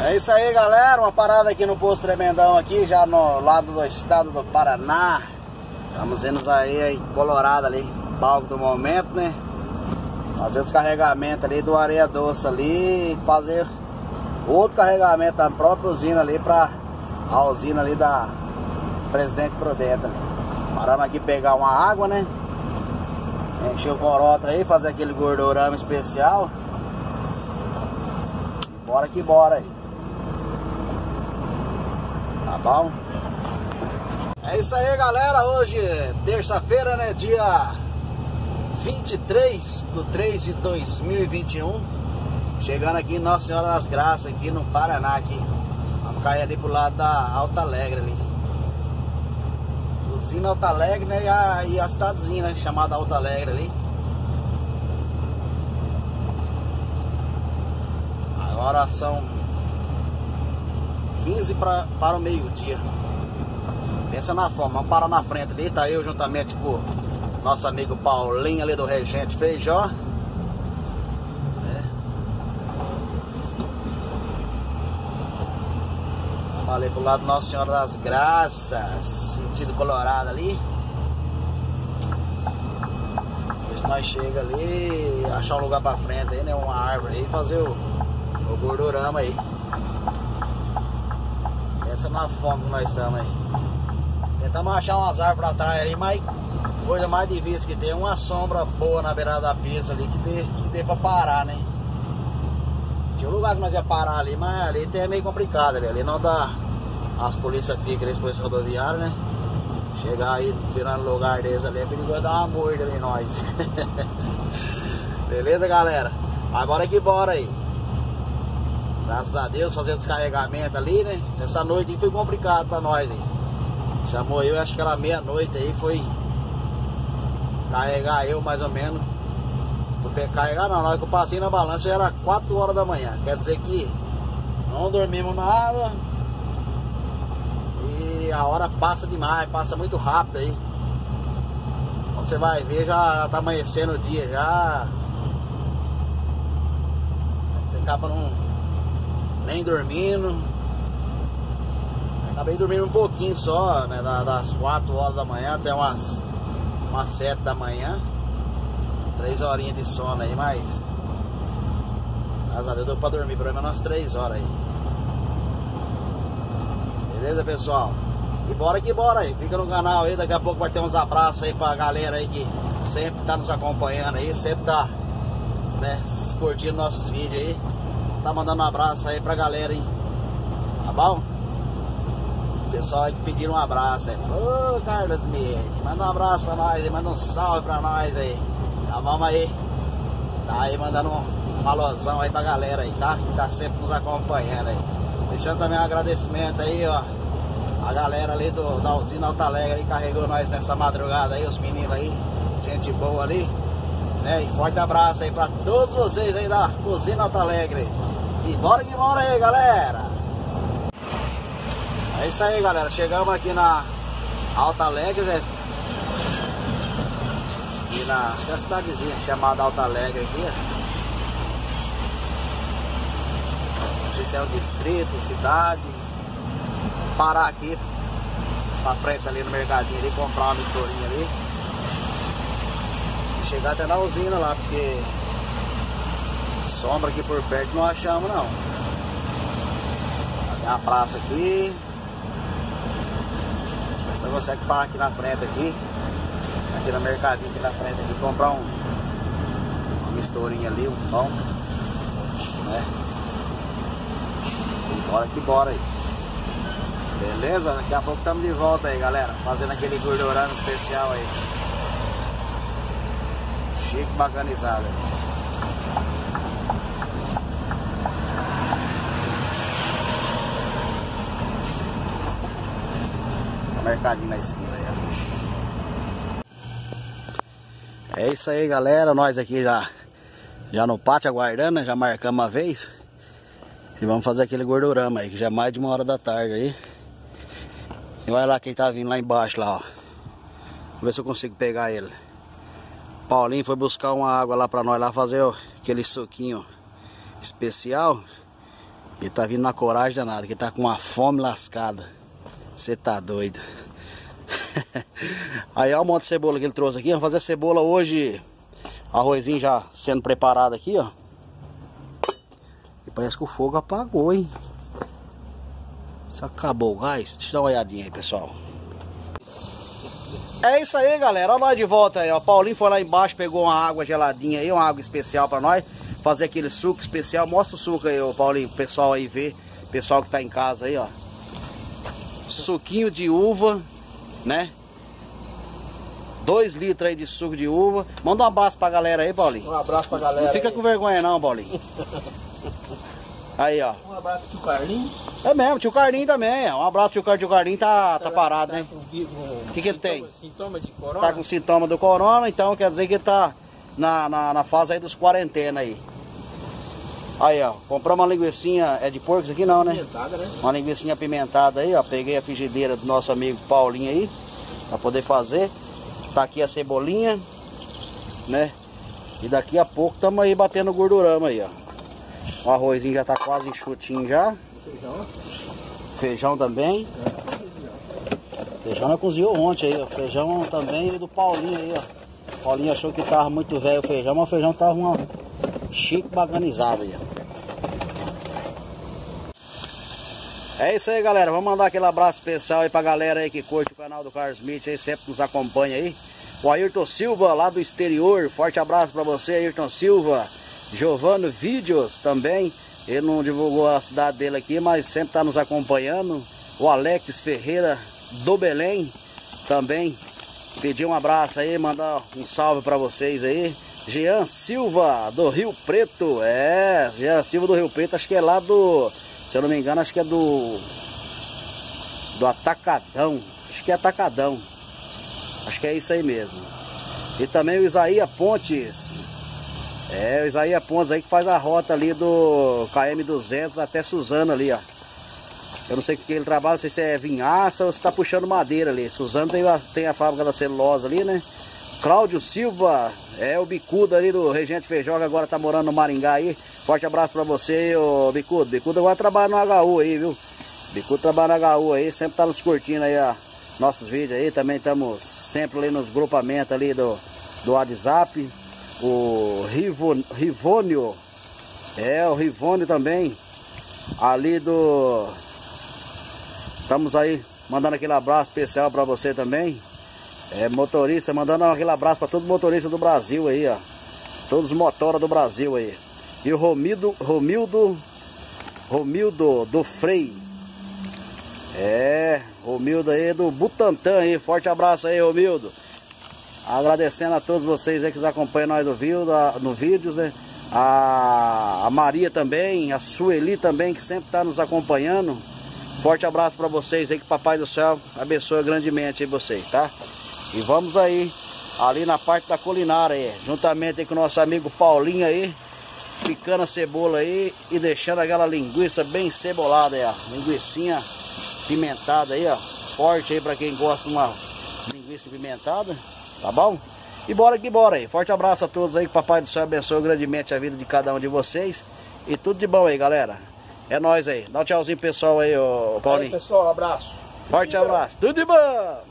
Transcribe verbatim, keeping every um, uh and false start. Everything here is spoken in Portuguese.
É isso aí, galera, uma parada aqui no Posto Tremendão aqui, já no lado do estado do Paraná. Estamos indo aí em Colorado ali, palco do momento, né? Fazer o descarregamento ali do areia doce ali e fazer outro carregamento da própria usina ali pra a usina ali da Presidente Prudente ali. Paramos aqui pegar uma água, né? Encher o corotra aí, fazer aquele gordurama especial. E bora que bora aí. Tá bom? É isso aí, galera. Hoje, terça-feira, né? Dia vinte e três de três de dois mil e vinte e um. Chegando aqui em Nossa Senhora das Graças, aqui no Paraná. Aqui. Vamos cair ali pro lado da Alta Alegre ali. Usina Alta Alegre, né? E a, e a cidadezinha, né? Chamada Alta Alegre ali. Agora são quinze pra, para o meio-dia. Pensa na fome, vamos parar na frente ali. Tá eu juntamente com nosso amigo Paulinho ali do Regente Feijó. É. Vamos ali pro lado Nossa Senhora das Graças, sentido Colorado ali. Ver se nós chega ali, achar um lugar pra frente aí, né? Uma árvore aí, fazer o, o gordurama aí. Pensa na fome que nós estamos aí. Tentamos achar umas árvores atrás ali, mas coisa mais difícil que tem uma sombra boa na beirada da pista ali que dê, que dê pra parar, né? Tinha um lugar que nós ia parar ali, mas ali é meio complicado ali, ali não dá. As polícias ficam ali, as polícias rodoviárias, né? Chegar aí virando lugar deles ali é perigoso dar uma morda ali em nós. Beleza, galera? Agora que bora aí. Graças a Deus, fazer o descarregamento ali, né? Essa noite foi complicado pra nós aí. Chamou eu, acho que era meia-noite aí, foi carregar eu mais ou menos. Foi carregar não, na hora que eu passei na balança já era quatro horas da manhã. Quer dizer que não dormimos nada. E a hora passa demais, passa muito rápido aí. Quando você vai ver, já, já tá amanhecendo o dia já. Você acaba não, nem dormindo. Acabei dormindo um pouquinho só, né, das quatro horas da manhã até umas, umas sete da manhã. Três horinhas de sono aí, mas graças a Deus deu pra dormir pelo menos umas três horas aí. Beleza, pessoal? E bora que bora aí, fica no canal aí, daqui a pouco vai ter uns abraços aí pra galera aí que sempre tá nos acompanhando aí, sempre tá, né, curtindo nossos vídeos aí. Tá mandando um abraço aí pra galera aí, tá bom? O pessoal aí que pediram um abraço aí. Ô, Carlos Miguel, manda um abraço pra nós aí, manda um salve pra nós aí. Tá, vamos aí. Tá aí mandando um, um alôzão aí pra galera aí, tá? Que tá sempre nos acompanhando aí. Deixando também um agradecimento aí, ó. A galera ali do, da usina Alta Alegre aí, carregou nós nessa madrugada aí, os meninos aí. Gente boa ali. Né? E forte abraço aí pra todos vocês aí da usina Alta Alegre. E bora que bora aí, galera. É isso aí, galera, chegamos aqui na Alta Alegre, né? E na, acho que é a cidadezinha chamada Alta Alegre aqui, ó. Não sei se é o distrito, cidade. Parar aqui pra frente ali no mercadinho ali, comprar uma misturinha ali. E chegar até na usina lá, porque sombra aqui por perto não achamos não. Tem uma praça aqui. Você consegue parar aqui na frente aqui, aqui no mercadinho aqui na frente aqui, comprar um, uma misturinha ali, um pão, né? E bora que bora aí. Beleza? Daqui a pouco estamos de volta aí, galera, fazendo aquele gordurama especial aí. Chique, bacanizado aí. Mercadinho na esquina aí, ó. É isso aí, galera, nós aqui já já no pátio aguardando, né? Já marcamos uma vez. E vamos fazer aquele gordurama aí, que já é mais de uma hora da tarde aí. E olha lá quem tá vindo lá embaixo lá, ó. Vamos ver se eu consigo pegar ele. Paulinho foi buscar uma água lá pra nós lá, fazer ó, aquele suquinho especial. Ele tá vindo na coragem danada, que ele tá com uma fome lascada. Você tá doido. Aí ó, o monte de cebola que ele trouxe aqui. Vamos fazer a cebola hoje. Arrozinho já sendo preparado aqui, ó. E parece que o fogo apagou, hein? Isso acabou o gás. Deixa eu dar uma olhadinha aí, pessoal. É isso aí, galera. Olha nós de volta aí, ó. Paulinho foi lá embaixo, pegou uma água geladinha aí, uma água especial pra nós. Fazer aquele suco especial. Mostra o suco aí, ó, Paulinho, pro pessoal aí ver. Pessoal que tá em casa aí, ó. Suquinho de uva, né? Dois litros aí de suco de uva. Manda um abraço pra galera aí, Paulinho. Um abraço pra galera. Não fica aí. com vergonha não, Paulinho. Aí, ó. Um abraço pro tio Carlinhos. É mesmo, tio Carlinho também. Um abraço, tio Carlinho. Tio Carlinho tá, tá parado, tá né? O que, que ele tem? Sintoma de corona. Tá com sintoma do corona, então quer dizer que ele tá na, na, na fase aí dos quarentena aí. Aí, ó. Compramos uma linguicinha. É de porco isso aqui não, né? Pimentada, né? Uma linguicinha apimentada aí, ó. Peguei a frigideira do nosso amigo Paulinho aí. Pra poder fazer. Tá aqui a cebolinha, né? E daqui a pouco estamos aí batendo o gordurama aí, ó. O arrozinho já tá quase enxutinho já. Feijão. Feijão também. Feijão nós cozinhou ontem aí, ó. Feijão também do Paulinho aí, ó. Paulinho achou que tava muito velho o feijão, mas o feijão tava uma chique baganizada aí, ó. É isso aí, galera. Vamos mandar aquele abraço especial aí pra galera aí que curte o canal do Carlos Smith aí, sempre nos acompanha aí. O Ayrton Silva lá do exterior. Forte abraço pra você, Ayrton Silva. Giovano Vídeos também. Ele não divulgou a cidade dele aqui, mas sempre tá nos acompanhando. O Alex Ferreira do Belém também. Pedir um abraço aí, mandar um salve pra vocês aí. Jean Silva do Rio Preto. É, Jean Silva do Rio Preto, acho que é lá do... Se eu não me engano, acho que é do... Do Atacadão. Acho que é Atacadão. Acho que é isso aí mesmo. E também o Isaías Pontes. É, o Isaías Pontes aí que faz a rota ali do K M duzentos até Suzano ali, ó. Eu não sei o que ele trabalha, não sei se é vinhaça ou se tá puxando madeira ali. Suzano tem a, tem a fábrica da celulose ali, né? Cláudio Silva, é o bicudo ali do Regente Feijó, que agora tá morando no Maringá aí. Forte abraço pra você, ô bicudo. Bicudo agora trabalha no H U aí, viu? Bicudo trabalha no H U aí, sempre tá nos curtindo aí, ó, nossos vídeos aí. Também estamos sempre ali nos grupamentos ali do, do WhatsApp. O Rivo, Rivônio, é, o Rivônio também, ali do... Estamos aí mandando aquele abraço especial pra você também. É, motorista, mandando aquele abraço pra todo motorista do Brasil aí, ó. Todos os motoras do Brasil aí. E o Romildo, Romildo, Romildo do Frei. É, Romildo aí do Butantã aí. Forte abraço aí, Romildo. Agradecendo a todos vocês aí que nos acompanham nós no vídeo, no vídeos, né? A, a Maria também, a Sueli também, que sempre tá nos acompanhando. Forte abraço pra vocês aí, que Papai do Céu abençoe grandemente aí vocês, tá? E vamos aí, ali na parte da culinária aí, juntamente aí com o nosso amigo Paulinho aí, picando a cebola aí e deixando aquela linguiça bem cebolada aí, ó. Linguicinha pimentada aí, ó. Forte aí pra quem gosta de uma linguiça pimentada, tá bom? E bora que bora aí. Forte abraço a todos aí, que Papai do Céu abençoe grandemente a vida de cada um de vocês. E tudo de bom aí, galera. É nóis aí. Dá um tchauzinho pessoal aí, ô Paulinho. Aí, pessoal, um abraço. Forte abraço. Tudo de bom!